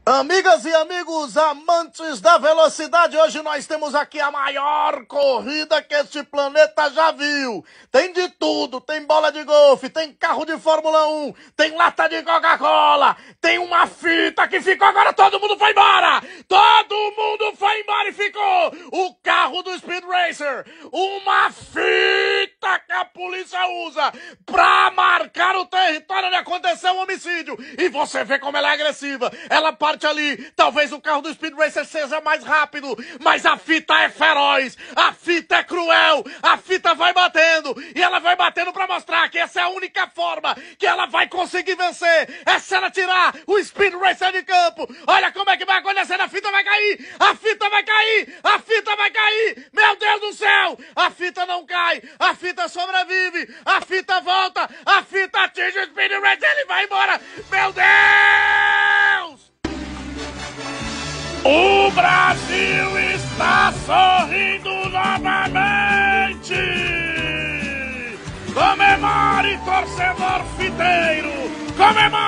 Amigas e amigos amantes da velocidade, hoje nós temos aqui a maior corrida que este planeta já viu. Tem de tudo, tem bola de golfe, tem carro de Fórmula 1, tem lata de Coca-Cola, tem uma fita que ficou, agora todo mundo foi embora! Todo mundo foi embora e ficou o carro do Speed Racer, uma fita que a polícia usa pra marcar o território onde aconteceu o homicídio. E você vê como ela é agressiva, ela parte ali, talvez o carro do Speed Racer seja mais rápido, mas a fita é feroz, a fita é cruel, a fita vai batendo, e ela vai batendo pra mostrar que essa é a única forma que ela vai conseguir vencer, é se ela tirar o Speed Racer de campo. Olha como é que vai acontecer, a fita vai cair, a fita vai cair, a fita vai cair, meu Deus do céu, a fita não cai, a fita sobrevive, a fita volta, a fita atinge o Speed Racer, ele vai embora, meu Deus! O Brasil está sorrindo novamente! Comemore, torcedor fiteiro! Comemore!